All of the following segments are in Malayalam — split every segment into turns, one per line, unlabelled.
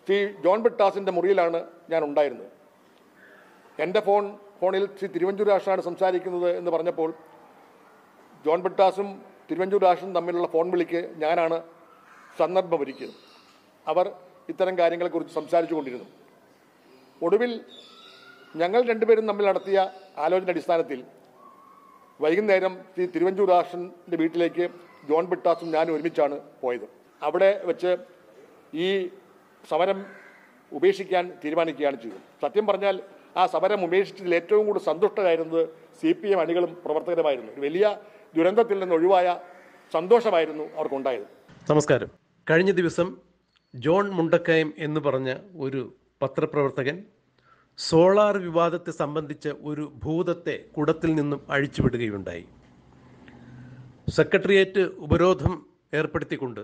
ശ്രീ ജോൺ ബ്രിട്ടാസിൻ്റെ മുറിയിലാണ് ഞാൻ ഉണ്ടായിരുന്നത്. എൻ്റെ ഫോണിൽ ശ്രീ തിരുവഞ്ചൂർ രാജനാണ് സംസാരിക്കുന്നത് എന്ന് പറഞ്ഞപ്പോൾ ജോൺ ബ്രിട്ടാസും തിരുവഞ്ചൂർ രാജനും തമ്മിലുള്ള ഫോൺ വിളിക്ക് ഞാനാണ് സന്ദർഭമൊരുക്കിയത്. അവർ ഇത്തരം കാര്യങ്ങളെക്കുറിച്ച് സംസാരിച്ചു കൊണ്ടിരുന്നു. ഒടുവിൽ ഞങ്ങൾ രണ്ടുപേരും തമ്മിൽ നടത്തിയ ആലോചന അടിസ്ഥാനത്തിൽ വൈകുന്നേരം ശ്രീ തിരുവഞ്ചൂർ രാജൻ്റെ വീട്ടിലേക്ക് ജോൺ ബ്രിട്ടാസും ഞാനും ഒരുമിച്ചാണ് പോയത്. അവിടെ വെച്ച് ഈ സമരം ഉപേക്ഷിക്കാൻ തീരുമാനിക്കുകയാണ് ചെയ്തത്. സത്യം പറഞ്ഞാൽ ആ സമരം ഉപേക്ഷിച്ചതിൽ ഏറ്റവും കൂടുതൽ സന്തുഷ്ടരായിരുന്നത് CPM അണികളും പ്രവർത്തകരുമായിരുന്നു. ഒരു വലിയ ദുരന്തത്തിൽ നിന്ന് ഒഴിവായ സന്തോഷമായിരുന്നു അവർക്കുണ്ടായത്.
നമസ്കാരം. കഴിഞ്ഞ ദിവസം ജോൺ മുണ്ടക്കയം എന്ന് പറഞ്ഞ ഒരു പത്രപ്രവർത്തകൻ സോളാർ വിവാദത്തെ സംബന്ധിച്ച ഒരു ഭൂതത്തെ കുടത്തിൽ നിന്നും അഴിച്ചുവിടുകയുണ്ടായി. സെക്രട്ടേറിയറ്റ് ഉപരോധം ഏർപ്പെടുത്തിക്കൊണ്ട്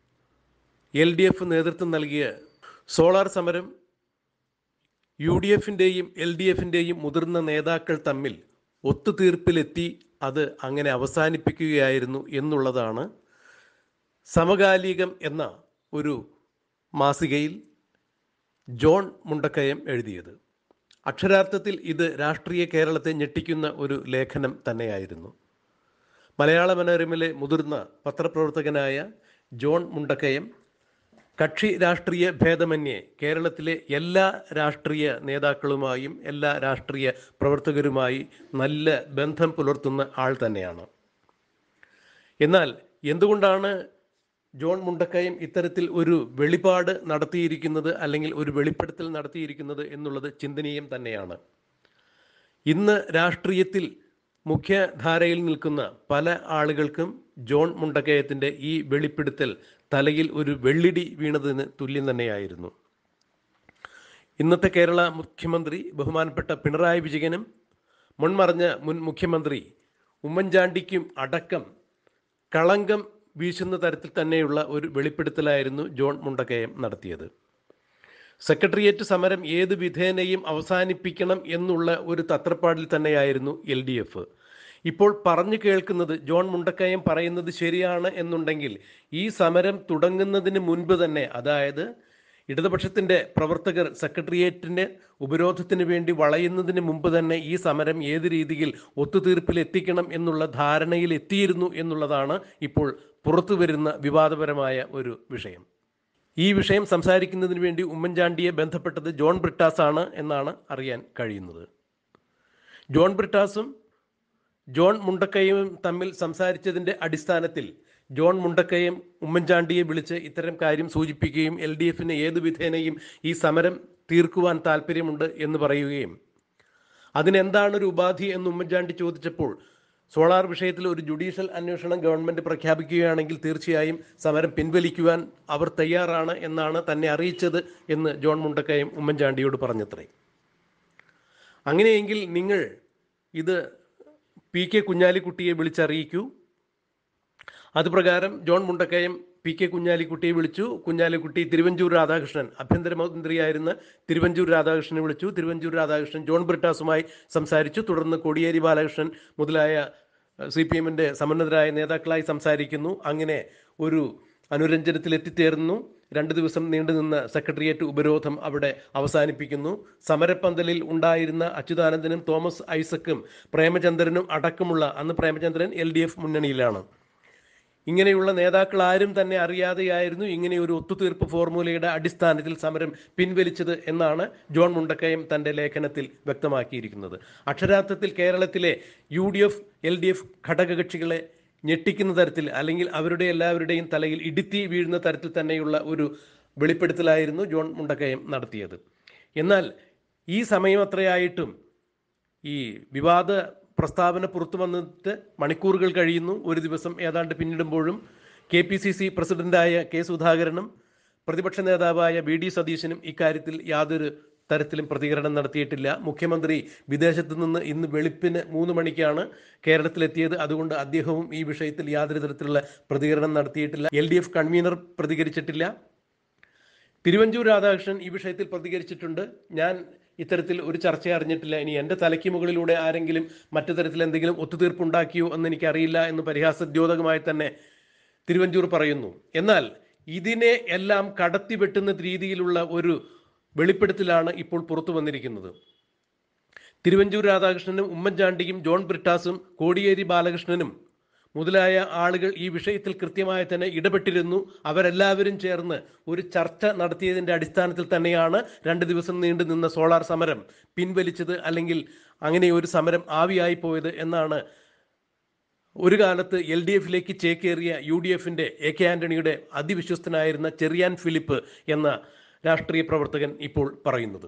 LDF നേതൃത്വം നൽകിയ സോളാർ സമരം UDFൻ്റെയും LDFൻ്റെയും മുതിർന്ന നേതാക്കൾ തമ്മിൽ ഒത്തുതീർപ്പിലെത്തി അത് അങ്ങനെ അവസാനിപ്പിക്കുകയായിരുന്നു എന്നുള്ളതാണ് സമകാലികം എന്ന ഒരു മാസികയിൽ ജോൺ മുണ്ടക്കയം എഴുതിയത്. അക്ഷരാർത്ഥത്തിൽ ഇത് രാഷ്ട്രീയ കേരളത്തെ ഞെട്ടിക്കുന്ന ഒരു ലേഖനം തന്നെയായിരുന്നു. മലയാള മനോരമയിലെ മുതിർന്ന പത്രപ്രവർത്തകനായ ജോൺ മുണ്ടക്കയം കക്ഷി രാഷ്ട്രീയ ഭേദമന്യേ കേരളത്തിലെ എല്ലാ രാഷ്ട്രീയ നേതാക്കളുമായും എല്ലാ രാഷ്ട്രീയ പ്രവർത്തകരുമായി നല്ല ബന്ധം പുലർത്തുന്ന ആൾ തന്നെയാണ്. എന്നാൽ എന്തുകൊണ്ടാണ് ജോൺ മുണ്ടക്കയം ഇത്തരത്തിൽ ഒരു വെളിപാട് നടത്തിയിരിക്കുന്നത് അല്ലെങ്കിൽ ഒരു വെളിപ്പെടുത്തൽ നടത്തിയിരിക്കുന്നത് എന്നുള്ളത് ചിന്തനീയം തന്നെയാണ്. ഇന്ന് രാഷ്ട്രീയത്തിൽ മുഖ്യധാരയിൽ നിൽക്കുന്ന പല ആളുകൾക്കും ജോൺ മുണ്ടക്കയത്തിൻ്റെ ഈ വെളിപ്പെടുത്തൽ തലയിൽ ഒരു വെള്ളിടി വീണതിന് തുല്യം തന്നെയായിരുന്നു. ഇന്നത്തെ കേരള മുഖ്യമന്ത്രി ബഹുമാനപ്പെട്ട പിണറായി വിജയനും മുൻമറഞ്ഞ മുൻ മുഖ്യമന്ത്രി ഉമ്മൻചാണ്ടിക്കും അടക്കം കളങ്കം വീശുന്ന തരത്തിൽ തന്നെയുള്ള ഒരു വെളിപ്പെടുത്തലായിരുന്നു ജോൺ മുണ്ടക്കയം നടത്തിയത്. സെക്രട്ടേറിയറ്റ് സമരം ഏത് വിധേനയും അവസാനിപ്പിക്കണം എന്നുള്ള ഒരു തത്രപ്പാടിൽ തന്നെയായിരുന്നു LDF. ഇപ്പോൾ പറഞ്ഞു കേൾക്കുന്നത് ജോൺ മുണ്ടക്കയം പറയുന്നത് ശരിയാണ് എന്നുണ്ടെങ്കിൽ ഈ സമരം തുടങ്ങുന്നതിന് മുൻപ് തന്നെ, അതായത് ഇടതുപക്ഷത്തിൻ്റെ പ്രവർത്തകർ സെക്രട്ടേറിയറ്റിൻ്റെ ഉപരോധത്തിന് വേണ്ടി വളയുന്നതിന് മുമ്പ് തന്നെ ഈ സമരം ഏത് രീതിയിൽ ഒത്തുതീർപ്പിൽ എത്തിക്കണം എന്നുള്ള ധാരണയിൽ എത്തിയിരുന്നു എന്നുള്ളതാണ് ഇപ്പോൾ പുറത്തു വരുന്ന വിവാദപരമായ ഒരു വിഷയം. ഈ വിഷയം സംസാരിക്കുന്നതിന് വേണ്ടി ഉമ്മൻചാണ്ടിയെ ബന്ധപ്പെട്ടത് ജോൺ ബ്രിട്ടാസാണ് എന്നാണ് അറിയാൻ കഴിയുന്നത്. ജോൺ ബ്രിട്ടാസും ജോൺ മുണ്ടക്കയവും തമ്മിൽ സംസാരിച്ചതിൻ്റെ അടിസ്ഥാനത്തിൽ ജോൺ മുണ്ടക്കയം ഉമ്മൻചാണ്ടിയെ വിളിച്ച് ഇത്തരം കാര്യം സൂചിപ്പിക്കുകയും LDFന് ഏതു വിധേനയും ഈ സമരം തീർക്കുവാൻ താല്പര്യമുണ്ട് എന്ന് പറയുകയും അതിനെന്താണ് ഒരു ഉപാധി എന്ന് ഉമ്മൻചാണ്ടി ചോദിച്ചപ്പോൾ സോളാർ വിഷയത്തിൽ ഒരു ജുഡീഷ്യൽ അന്വേഷണം ഗവൺമെൻറ് പ്രഖ്യാപിക്കുകയാണെങ്കിൽ തീർച്ചയായും സമരം പിൻവലിക്കുവാൻ അവർ തയ്യാറാണ് എന്നാണ് തന്നെ അറിയിച്ചത് എന്ന് ജോൺ മുണ്ടക്കയം ഉമ്മൻചാണ്ടിയോട് പറഞ്ഞത്രേ. അങ്ങനെയെങ്കിൽ നിങ്ങൾ ഇത് PK കുഞ്ഞാലിക്കുട്ടിയെ വിളിച്ചറിയിക്കൂ. അതുപ്രകാരം ജോൺ മുണ്ടക്കയം PK കുഞ്ഞാലിക്കുട്ടിയെ വിളിച്ചു. കുഞ്ഞാലിക്കുട്ടി തിരുവഞ്ചൂർ രാധാകൃഷ്ണൻ, ആഭ്യന്തരമന്ത്രിയായിരുന്ന തിരുവഞ്ചൂർ രാധാകൃഷ്ണനെ വിളിച്ചു. തിരുവഞ്ചൂർ രാധാകൃഷ്ണൻ ജോൺ ബ്രിട്ടാസുമായി സംസാരിച്ചു. തുടർന്ന് കോടിയേരി ബാലകൃഷ്ണൻ മുതലായ CPMൻ്റെ സമുന്നതരായ നേതാക്കളായി സംസാരിക്കുന്നു. അങ്ങനെ ഒരു അനുരഞ്ജനത്തിൽ എത്തിച്ചേർന്നു. 2 ദിവസം നീണ്ടുനിന്ന സെക്രട്ടേറിയറ്റ് ഉപരോധം അവിടെ അവസാനിപ്പിക്കുന്നു. സമരപ്പന്തലിൽ ഉണ്ടായിരുന്ന അച്യുതാനന്ദനും തോമസ് ഐസക്കും പ്രേമചന്ദ്രനും അടക്കമുള്ള, അന്ന് പ്രേമചന്ദ്രൻ LDF മുന്നണിയിലാണ്, ഇങ്ങനെയുള്ള നേതാക്കൾ ആരും തന്നെ അറിയാതെയായിരുന്നു ഇങ്ങനെ ഒരു ഒത്തുതീർപ്പ് ഫോർമുലയുടെ അടിസ്ഥാനത്തിൽ സമരം പിൻവലിച്ചത് എന്നാണ് ജോൺ മുണ്ടക്കയം തൻ്റെ ലേഖനത്തിൽ വ്യക്തമാക്കിയിരിക്കുന്നത്. അക്ഷരാർത്ഥത്തിൽ കേരളത്തിലെ UDF LDF ഘടകകക്ഷികളെ ഞെട്ടിക്കുന്ന തരത്തിൽ, അല്ലെങ്കിൽ അവരുടെ എല്ലാവരുടെയും തലയിൽ ഇടുത്തി വീഴുന്ന തരത്തിൽ തന്നെയുള്ള ഒരു വെളിപ്പെടുത്തലായിരുന്നു ജോൺ മുണ്ടക്കയം നടത്തിയത്. എന്നാൽ ഈ സമയം അത്രയായിട്ടും ഈ വിവാദ പ്രസ്താവന പുറത്തു വന്നിട്ട് മണിക്കൂറുകൾ കഴിയുന്നു. ഒരു ദിവസം ഏതാണ്ട് പിന്നിടുമ്പോഴും KPCC പ്രസിഡന്റായ K സുധാകരനും പ്രതിപക്ഷ നേതാവായ VD സതീശനും ഇക്കാര്യത്തിൽ യാതൊരു തരത്തിലും പ്രതികരണം നടത്തിയിട്ടില്ല. മുഖ്യമന്ത്രി വിദേശത്ത് നിന്ന് ഇന്ന് വെളുപ്പിന് 3 മണിക്കാണ് കേരളത്തിലെത്തിയത്. അതുകൊണ്ട് അദ്ദേഹവും ഈ വിഷയത്തിൽ യാതൊരു തരത്തിലുള്ള പ്രതികരണം നടത്തിയിട്ടില്ല. LDF കൺവീനർ പ്രതികരിച്ചിട്ടില്ല. തിരുവഞ്ചൂർ രാധാകൃഷ്ണൻ ഈ വിഷയത്തിൽ പ്രതികരിച്ചിട്ടുണ്ട്. ഞാൻ ഇത്തരത്തിൽ ഒരു ചർച്ച അറിഞ്ഞിട്ടില്ല. ഇനി എൻ്റെ തലയ്ക്ക് മുകളിലൂടെ ആരെങ്കിലും മറ്റു തരത്തിൽ എന്തെങ്കിലും ഒത്തുതീർപ്പുണ്ടാക്കിയോ എന്ന് എനിക്കറിയില്ല എന്ന് പരിഹാസദ്യോതകമായി തന്നെ തിരുവഞ്ചൂർ പറയുന്നു. എന്നാൽ ഇതിനെ എല്ലാം കടത്തിവെട്ടുന്ന രീതിയിലുള്ള ഒരു വെളിപ്പെടുത്തലാണ് ഇപ്പോൾ പുറത്തു വന്നിരിക്കുന്നത്. തിരുവഞ്ചൂർ രാധാകൃഷ്ണനും ഉമ്മൻചാണ്ടിയും ജോൺ ബ്രിട്ടാസും കോടിയേരി ബാലകൃഷ്ണനും മുതലായ ആളുകൾ ഈ വിഷയത്തിൽ കൃത്യമായി തന്നെ ഇടപെട്ടിരുന്നു. അവരെല്ലാവരും ചേർന്ന് ഒരു ചർച്ച നടത്തിയതിൻ്റെ അടിസ്ഥാനത്തിൽ തന്നെയാണ് 2 ദിവസം നീണ്ടു നിന്ന സോളാർ സമരം പിൻവലിച്ചത്, അല്ലെങ്കിൽ അങ്ങനെ ഒരു സമരം ആവിയായി പോയത് എന്നാണ് ഒരു കാലത്ത് LDF-ലേക്ക് ചേക്കേറിയ UDF-ന്റെ AK ആന്റണിയുടെ അതിവിശ്വസ്തനായിരുന്ന ചെറിയാൻ ഫിലിപ്പ് എന്ന രാഷ്ട്രീയ പ്രവർത്തകൻ ഇപ്പോൾ പറയുന്നത്.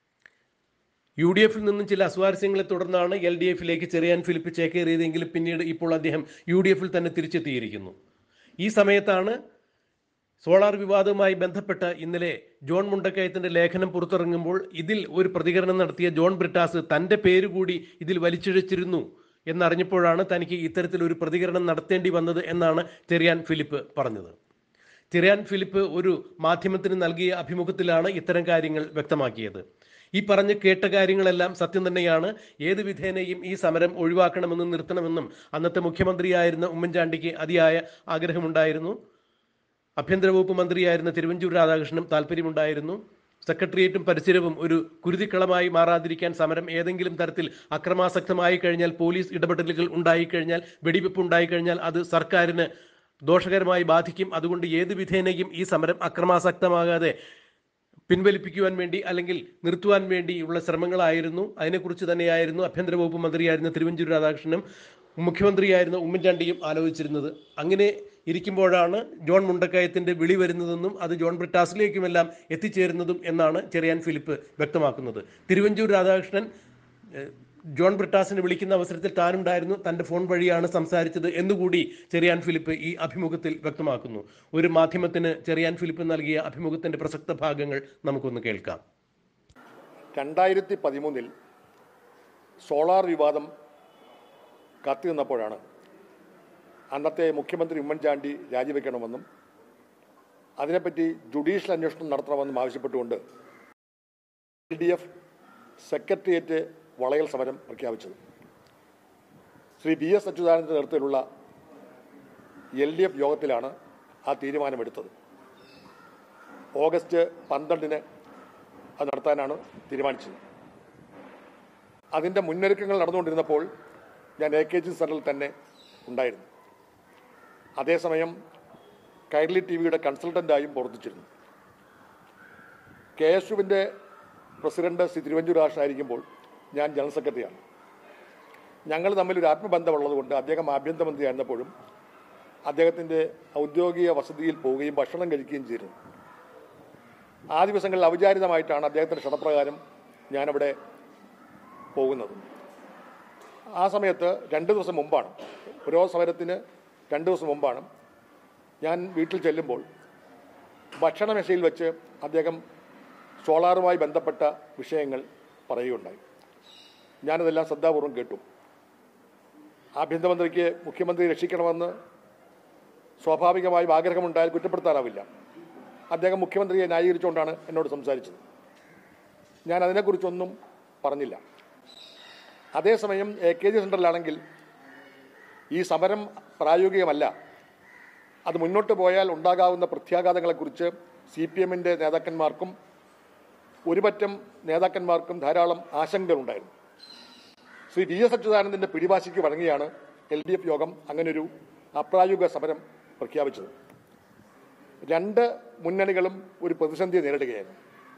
UDF-ൽ നിന്നും ചില അസ്വാരസ്യങ്ങളെ തുടർന്നാണ് LDF-ലേക്ക് ചെറിയാൻ ഫിലിപ്പ് ചേക്കേറിയതെങ്കിലും പിന്നീട് ഇപ്പോൾ അദ്ദേഹം UDF-ൽ തന്നെ തിരിച്ചെത്തിയിരിക്കുന്നു. ഈ സമയത്താണ് സോളാർ വിവാദവുമായി ബന്ധപ്പെട്ട ഇന്നലെ ജോൺ മുണ്ടക്കയത്തിന്റെ ലേഖനം പുറത്തിറങ്ങുമ്പോൾ ഇതിൽ ഒരു പ്രതികരണം നടത്തിയ ജോൺ ബ്രിട്ടാസ് തൻ്റെ പേര് കൂടി ഇതിൽ വലിച്ചിഴച്ചിരുന്നു എന്നറിഞ്ഞപ്പോഴാണ് തനിക്ക് ഇത്തരത്തിലൊരു പ്രതികരണം നടത്തേണ്ടി വന്നത് എന്നാണ് ചെറിയാൻ ഫിലിപ്പ് പറഞ്ഞത്. ചെറിയാൻ ഫിലിപ്പ് ഒരു മാധ്യമത്തിന് നൽകിയ അഭിമുഖത്തിലാണ് ഇത്തരം കാര്യങ്ങൾ വ്യക്തമാക്കിയത്. ഈ പറഞ്ഞ് കേട്ട കാര്യങ്ങളെല്ലാം സത്യം തന്നെയാണ്. ഏത് വിധേനയും ഈ സമരം ഒഴിവാക്കണമെന്നും നിർത്തണമെന്നും അന്നത്തെ മുഖ്യമന്ത്രിയായിരുന്ന ഉമ്മൻചാണ്ടിക്ക് അതിയായ ആഗ്രഹമുണ്ടായിരുന്നു. ആഭ്യന്തര വകുപ്പ് മന്ത്രിയായിരുന്ന തിരുവഞ്ചൂർ രാധാകൃഷ്ണനും താല്പര്യമുണ്ടായിരുന്നു. സെക്രട്ടേറിയറ്റും പരിസരവും ഒരു കുരുതിക്കളമായി മാറാതിരിക്കാൻ സമരം ഏതെങ്കിലും തരത്തിൽ അക്രമാസക്തമായി കഴിഞ്ഞാൽ, പോലീസ് ഇടപെടലുകൾ ഉണ്ടായിക്കഴിഞ്ഞാൽ, വെടിവെപ്പ് ഉണ്ടായിക്കഴിഞ്ഞാൽ അത് സർക്കാരിന് ദോഷകരമായി ബാധിക്കും. അതുകൊണ്ട് ഏത് വിധേനയും ഈ സമരം അക്രമാസക്തമാകാതെ പിൻവലിപ്പിക്കുവാൻ വേണ്ടി അല്ലെങ്കിൽ നിർത്തുവാൻ വേണ്ടിയുള്ള ശ്രമങ്ങളായിരുന്നു. അതിനെക്കുറിച്ച് തന്നെയായിരുന്നു ആഭ്യന്തര വകുപ്പ് മന്ത്രിയായിരുന്ന തിരുവഞ്ചൂർ രാധാകൃഷ്ണനും മുഖ്യമന്ത്രിയായിരുന്ന ഉമ്മൻചാണ്ടിയും ആലോചിച്ചിരുന്നത്. അങ്ങനെ ഇരിക്കുമ്പോഴാണ് ജോൺ മുണ്ടക്കയത്തിന്റെ വിളി വരുന്നതെന്നും അത് ജോൺ ബ്രിട്ടാസിലേക്കുമെല്ലാം എത്തിച്ചേരുന്നതും എന്നാണ് ചെറിയാൻ ഫിലിപ്പ് വ്യക്തമാക്കുന്നത്. തിരുവഞ്ചൂർ രാധാകൃഷ്ണൻ ജോൺ ബ്രിട്ടാസിനെ വിളിക്കുന്ന അവസരത്തിൽ താനുണ്ടായിരുന്നു, തൻ്റെ ഫോൺ വഴിയാണ് സംസാരിച്ചത് എന്നുകൂടി ചെറിയാൻ ഫിലിപ്പ് ഈ അഭിമുഖത്തിൽ വ്യക്തമാക്കുന്നു. ഒരു മാധ്യമത്തിന് ചെറിയാൻ ഫിലിപ്പ് നൽകിയ അഭിമുഖത്തിന്റെ പ്രസക്ത ഭാഗങ്ങൾ നമുക്കൊന്ന് കേൾക്കാം.
2013 സോളാർ വിവാദം കത്തി നിന്നപ്പോഴാണ് അന്നത്തെ മുഖ്യമന്ത്രി ഉമ്മൻചാണ്ടി രാജിവെക്കണമെന്നും അതിനെപ്പറ്റി ജുഡീഷ്യൽ അന്വേഷണം നടത്തണമെന്നും ആവശ്യപ്പെട്ടുകൊണ്ട് LDF സെക്രട്ടേറിയറ്റ് വളയൽ സമരം പ്രഖ്യാപിച്ചത്. ശ്രീ BS അച്യുതാനന്ദൻ്റെ നേതൃത്വത്തിലുള്ള LDF യോഗത്തിലാണ് ആ തീരുമാനമെടുത്തത്. ഓഗസ്റ്റ് 12 അത് നടത്താനാണ് തീരുമാനിച്ചത്. അതിൻ്റെ മുന്നൊരുക്കങ്ങൾ നടന്നുകൊണ്ടിരുന്നപ്പോൾ ഞാൻ AKG സെൻറ്ററിൽ തന്നെ ഉണ്ടായിരുന്നു. അതേസമയം കൈരളി TV-യുടെ കൺസൾട്ടൻ്റായും പ്രവർത്തിച്ചിരുന്നു. KSUവിൻ്റെ പ്രസിഡന്റ് ശ്രീ തിരുവഞ്ചൂർ രാധാകൃഷ്ണനായിരിക്കുമ്പോൾ ഞാൻ ജനറൽ സെക്രട്ടറിയാണ്. ഞങ്ങൾ തമ്മിൽ ഒരു ആത്മബന്ധമുള്ളതുകൊണ്ട് അദ്ദേഹം ആഭ്യന്തരമന്ത്രി ആയിരുന്നപ്പോഴും അദ്ദേഹത്തിൻ്റെ ഔദ്യോഗിക വസതിയിൽ പോവുകയും ഭക്ഷണം കഴിക്കുകയും ചെയ്തിരുന്നു. ആ ദിവസങ്ങളിൽ ഔപചാരികമായിട്ടാണ് അദ്ദേഹത്തിൻ്റെ ക്ഷണപ്രകാരം ഞാനവിടെ പോകുന്നത്. ആ സമയത്ത് 2 ദിവസം മുമ്പാണ്, ഓരോ സമരത്തിന് 2 ദിവസം മുമ്പാണ് ഞാൻ വീട്ടിൽ ചെല്ലുമ്പോൾ ഭക്ഷണമേശയിൽ വെച്ച് അദ്ദേഹം സോളാറുമായി ബന്ധപ്പെട്ട വിഷയങ്ങൾ പറയുകയുണ്ടായി. ഞാനതെല്ലാം ശ്രദ്ധാപൂർവം കേട്ടു. ആഭ്യന്തരമന്ത്രിക്ക് മുഖ്യമന്ത്രി രക്ഷിക്കണമെന്ന് സ്വാഭാവികമായും ആഗ്രഹമുണ്ടായാൽ കുറ്റപ്പെടുത്താനാവില്ല. അദ്ദേഹം മുഖ്യമന്ത്രിയെ ന്യായീകരിച്ചുകൊണ്ടാണ് എന്നോട് സംസാരിച്ചത്. ഞാൻ അതിനെക്കുറിച്ചൊന്നും പറഞ്ഞില്ല. അതേസമയം AKG സെൻറ്ററിലാണെങ്കിൽ ഈ സമരം പ്രായോഗികമല്ല, അത് മുന്നോട്ട് പോയാൽ ഉണ്ടാകാവുന്ന പ്രത്യാഘാതങ്ങളെക്കുറിച്ച് CPM-ന്റെ നേതാക്കന്മാർക്കും ഒരുപറ്റം നേതാക്കന്മാർക്കും ധാരാളം ആശങ്കകളുണ്ടായിരുന്നു. ശ്രീ BS അച്യുതാനന്ദൻ്റെ പിടിവാശിക്ക് വഴങ്ങിയാണ് LDF യോഗം അങ്ങനൊരു അപ്രായോഗിക സമരം പ്രഖ്യാപിച്ചത്. 2 മുന്നണികളും ഒരു പ്രതിസന്ധിയെ നേരിടുകയായിരുന്നു.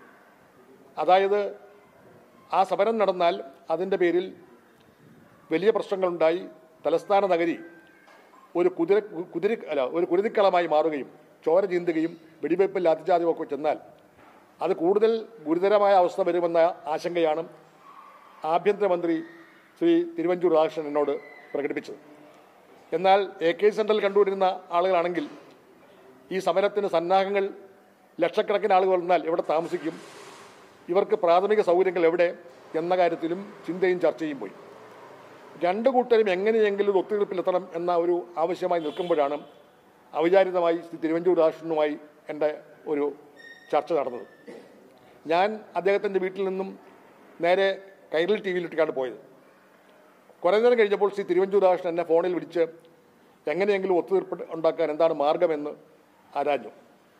അതായത് ആ സമരം നടന്നാൽ അതിൻ്റെ പേരിൽ വലിയ പ്രശ്നങ്ങളുണ്ടായി തലസ്ഥാന നഗരി ഒരു കുരുതിക്കളമായി മാറുകയും ചോര ചീന്തുകയും വെടിവയ്പ് ലാത്തിച്ചാർജുമൊക്കെ ചെന്നാൽ അത് കൂടുതൽ ഗുരുതരമായ അവസ്ഥ വരുമെന്ന ആശങ്കയാണ് ആഭ്യന്തരമന്ത്രി ശ്രീ തിരുവഞ്ചൂർ രാധാകൃഷ്ണൻ എന്നോട് പ്രകടിപ്പിച്ചത്. എന്നാൽ AKG സെൻറ്ററിൽ കണ്ടുവരുന്ന ആളുകളാണെങ്കിൽ ഈ സമരത്തിന് സന്നാഹങ്ങൾ ലക്ഷക്കണക്കിന് ആളുകൾ വന്നാൽ എവിടെ താമസിക്കും, ഇവർക്ക് പ്രാഥമിക സൗകര്യങ്ങൾ എവിടെ എന്ന കാര്യത്തിലും ചിന്തയും ചർച്ചയും പോയി. 2 കൂട്ടരും എങ്ങനെയെങ്കിലും ഒത്തുതീർപ്പിലെത്തണം എന്ന ഒരു ആവശ്യമായി നിൽക്കുമ്പോഴാണ് ഔപചാരികമായി ശ്രീ തിരുവഞ്ചൂർ രാധാകൃഷ്ണനുമായി എൻ്റെ ഒരു ചർച്ച നടന്നത്. ഞാൻ അദ്ദേഹത്തിൻ്റെ വീട്ടിൽ നിന്നും നേരെ കൈരളി TV-യിലേക്കാണ് പോയത്. കുറേ നേരം കഴിഞ്ഞപ്പോൾ ശ്രീ തിരുവഞ്ചൂർ രാധാകൃഷ്ണൻ എന്നെ ഫോണിൽ വിളിച്ച് എങ്ങനെയെങ്കിലും ഒത്തുതീർപ്പ് ഉണ്ടാക്കാൻ എന്താണ് മാർഗമെന്ന് ആരാഞ്ഞു.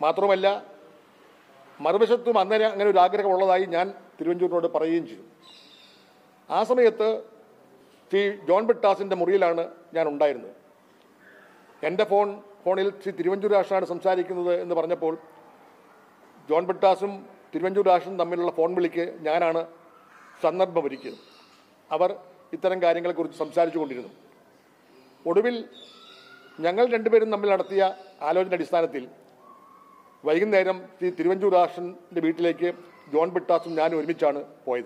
മാത്രമല്ല മറുവശത്തും അന്നേരം അങ്ങനെ ഒരു ആഗ്രഹമുള്ളതായി ഞാൻ തിരുവഞ്ചൂരിനോട് പറയുകയും ചെയ്തു. ആ സമയത്ത് ശ്രീ ജോൺ ബ്രിട്ടാസിൻ്റെ മുറിയിലാണ് ഞാൻ ഉണ്ടായിരുന്നത്. എൻ്റെ ഫോണിൽ ശ്രീ തിരുവഞ്ചൂർ രാഷനാണ് സംസാരിക്കുന്നത് എന്ന് പറഞ്ഞപ്പോൾ ജോൺ ബ്രിട്ടാസും തിരുവഞ്ചൂർ രാഷനും തമ്മിലുള്ള ഫോൺ വിളിക്ക് ഞാനാണ് സന്ദർഭമൊരുക്കിയത്. അവർ ഇത്തരം കാര്യങ്ങളെക്കുറിച്ച് സംസാരിച്ചു കൊണ്ടിരുന്നു. ഒടുവിൽ ഞങ്ങൾ രണ്ടുപേരും തമ്മിൽ നടത്തിയ ആലോചന അടിസ്ഥാനത്തിൽ വൈകുന്നേരം ശ്രീ തിരുവഞ്ചൂർ രാഷൻ്റെ വീട്ടിലേക്ക് ജോൺ ബ്രിട്ടാസും ഞാനും ഒരുമിച്ചാണ് പോയത്.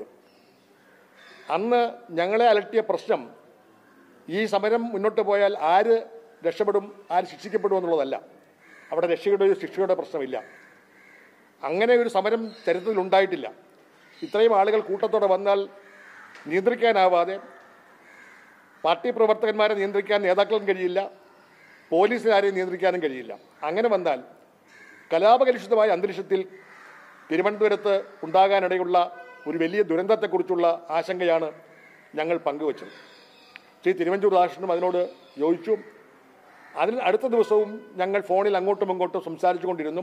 അന്ന് ഞങ്ങളെ അലട്ടിയ പ്രശ്നം ഈ സമരം മുന്നോട്ട് പോയാൽ ആര് രക്ഷപ്പെടും, ആര് ശിക്ഷിക്കപ്പെടും എന്നുള്ളതല്ല. അവിടെ രക്ഷയുടെയോ ശിക്ഷയുടെ പ്രശ്നമില്ല. അങ്ങനെ ഒരു സമരം ചരിത്രത്തിൽ ഉണ്ടായിട്ടില്ല. ഇത്രയും ആളുകൾ കൂട്ടത്തോടെ വന്നാൽ നിയന്ത്രിക്കാനാവാതെ പാർട്ടി പ്രവർത്തകന്മാരെ നിയന്ത്രിക്കാൻ നേതാക്കൾക്കും കഴിയില്ല, പോലീസുകാരെ നിയന്ത്രിക്കാനും കഴിയില്ല. അങ്ങനെ വന്നാൽ കലാപകലുഷിതമായ അന്തരീക്ഷത്തിൽ തിരുവനന്തപുരത്ത് ഉണ്ടാകാനിടയുള്ള ഒരു വലിയ ദുരന്തത്തെക്കുറിച്ചുള്ള ആശങ്കയാണ് ഞങ്ങൾ പങ്കുവച്ചത്. ശ്രീ തിരുവഞ്ചൂർ രാഷനും അതിനോട് യോജിച്ചു. അതിന് അടുത്ത ദിവസവും ഞങ്ങൾ ഫോണിൽ അങ്ങോട്ടും ഇങ്ങോട്ടും സംസാരിച്ചു കൊണ്ടിരുന്നു.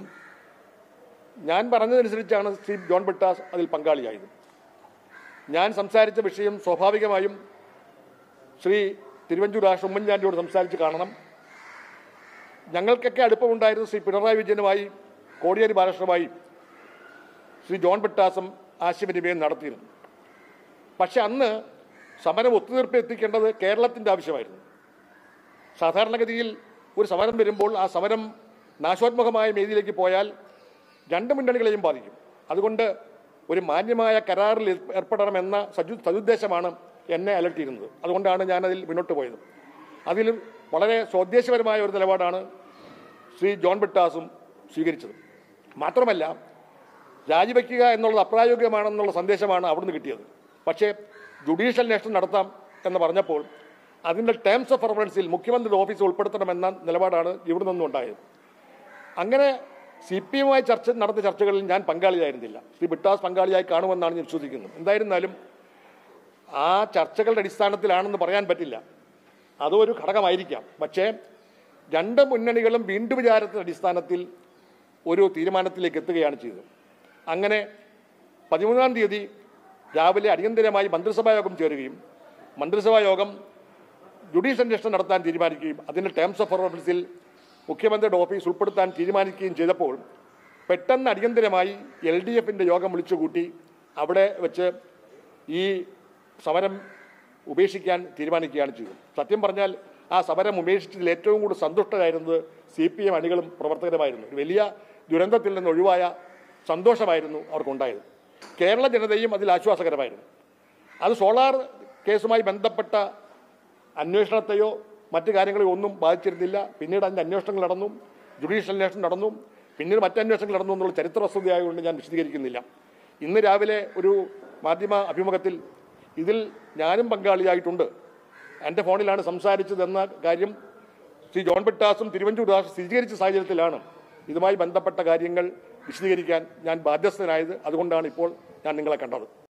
ഞാൻ പറഞ്ഞതനുസരിച്ചാണ് ശ്രീ ജോൺ ബ്രിട്ടാസ് അതിൽ പങ്കാളിയായത്. ഞാൻ സംസാരിച്ച വിഷയം സ്വാഭാവികമായും ശ്രീ തിരുവഞ്ചൂർ രാഷൻ ഉമ്മൻചാണ്ടിയോട് സംസാരിച്ച് കാണണം. ഞങ്ങൾക്കൊക്കെ അടുപ്പമുണ്ടായിരുന്ന ശ്രീ പിണറായി വിജയനുമായി കോടിയേരി ബാലകൃഷ്ണനുമായി ശ്രീ ജോൺ ബ്രിട്ടാസും ആശയവിനിമയം നടത്തിയിരുന്നു. പക്ഷെ അന്ന് സമരം ഒത്തുതീർപ്പ് എത്തിക്കേണ്ടത് കേരളത്തിൻ്റെ ആവശ്യമായിരുന്നു. സാധാരണഗതിയിൽ ഒരു സമരം വരുമ്പോൾ ആ സമരം നാശോന്മുഖമായ രീതിയിലേക്ക് പോയാൽ രണ്ട് മുന്നണികളെയും ബാധിക്കും. അതുകൊണ്ട് ഒരു മാന്യമായ കരാറിൽ ഏർപ്പെടണമെന്ന സതുദ്ദേശമാണ് എന്നെ അലട്ടിയിരുന്നത്. അതുകൊണ്ടാണ് ഞാനതിൽ മുന്നോട്ട് പോയത്. അതിൽ വളരെ സ്വദേശപരമായ ഒരു നിലപാടാണ് ശ്രീ ജോൺ ബ്രിട്ടാസും സ്വീകരിച്ചത്. മാത്രമല്ല രാജിവെക്കുക എന്നുള്ളത് അപ്രായോഗികമാണെന്നുള്ള സന്ദേശമാണ് അവിടുന്ന് കിട്ടിയത്. പക്ഷേ ജുഡീഷ്യൽ അന്വേഷണം നടത്താം എന്ന് പറഞ്ഞപ്പോൾ അതിൻ്റെ ടേംസ് ഓഫ് റെഫറൻസിൽ മുഖ്യമന്ത്രിയുടെ ഓഫീസ് ഉൾപ്പെടുത്തണമെന്ന നിലപാടാണ് ഇവിടെ നിന്നും ഉണ്ടായത്. അങ്ങനെ CPM നടത്തിയ ചർച്ചകളിൽ ഞാൻ പങ്കാളിയായിരുന്നില്ല. ശ്രീ ബ്രിട്ടാസ് പങ്കാളിയായി കാണുമെന്നാണ് ഞാൻ വിശ്വസിക്കുന്നത്. എന്തായിരുന്നാലും ആ ചർച്ചകളുടെ അടിസ്ഥാനത്തിലാണെന്ന് പറയാൻ പറ്റില്ല. അതൊരു ഘടകമായിരിക്കാം. പക്ഷേ രണ്ട് മുന്നണികളും വീണ്ടും വിചാരത്തിൻ്റെ അടിസ്ഥാനത്തിൽ ഒരു തീരുമാനത്തിലേക്ക് എത്തുകയാണ് ചെയ്തത്. അങ്ങനെ 13-ാം തീയതി രാവിലെ അടിയന്തരമായി മന്ത്രിസഭാ യോഗം ചേരുകയും മന്ത്രിസഭാ യോഗം ജുഡീഷ്യൽ അന്വേഷണം നടത്താൻ തീരുമാനിക്കുകയും അതിൻ്റെ ടേംസ് ഓഫ് റെഫറൻസിൽ മുഖ്യമന്ത്രിയുടെ ഓഫീസ് ഉൾപ്പെടുത്താൻ തീരുമാനിക്കുകയും ചെയ്തപ്പോൾ പെട്ടെന്ന് അടിയന്തരമായി LDFൻ്റെ യോഗം വിളിച്ചുകൂട്ടി അവിടെ വെച്ച് ഈ സമരം ഉപേക്ഷിക്കാൻ തീരുമാനിക്കുകയാണ് ചെയ്തത്. സത്യം പറഞ്ഞാൽ ആ സമരം ഉപേക്ഷിച്ചതിൽ ഏറ്റവും കൂടുതൽ സന്തുഷ്ടരായിരുന്നത് CPM അണികളും പ്രവർത്തകരുമായിരുന്നു. വലിയ ദുരന്തത്തിൽ നിന്ന് ഒഴിവായ സന്തോഷമായിരുന്നു അവർക്കുണ്ടായത്. കേരള ജനതയും അതിൽ ആശ്വാസകരമായിരുന്നു. അത് സോളാർ കേസുമായി ബന്ധപ്പെട്ട അന്വേഷണത്തെയോ മറ്റു കാര്യങ്ങളെയോ ഒന്നും ബാധിച്ചിരുന്നില്ല. പിന്നീട് അതിൻ്റെ അന്വേഷണങ്ങൾ നടന്നു, ജുഡീഷ്യൽ അന്വേഷണം നടന്നു, പിന്നീട് മറ്റന്വേഷണങ്ങൾ നടന്നു എന്നുള്ള ചരിത്ര വസ്തുതയായതുകൊണ്ട് ഞാൻ വിശദീകരിക്കുന്നില്ല. ഇന്ന് രാവിലെ ഒരു മാധ്യമ അഭിമുഖത്തിൽ ഇതിൽ ഞാനും പങ്കാളിയായിട്ടുണ്ട്, എൻ്റെ ഫോണിലാണ് സംസാരിച്ചതെന്ന കാര്യം ശ്രീ ജോൺ ബ്രിട്ടാസും തിരുവഞ്ചൂർ രാഷൻ സ്ഥിരീകരിച്ച സാഹചര്യത്തിലാണ് ഇതുമായി ബന്ധപ്പെട്ട കാര്യങ്ങൾ വിശദീകരിക്കാൻ ഞാൻ ബാധ്യസ്ഥനായത്. അതുകൊണ്ടാണ് ഇപ്പോൾ ഞാൻ നിങ്ങളെ കണ്ടത്.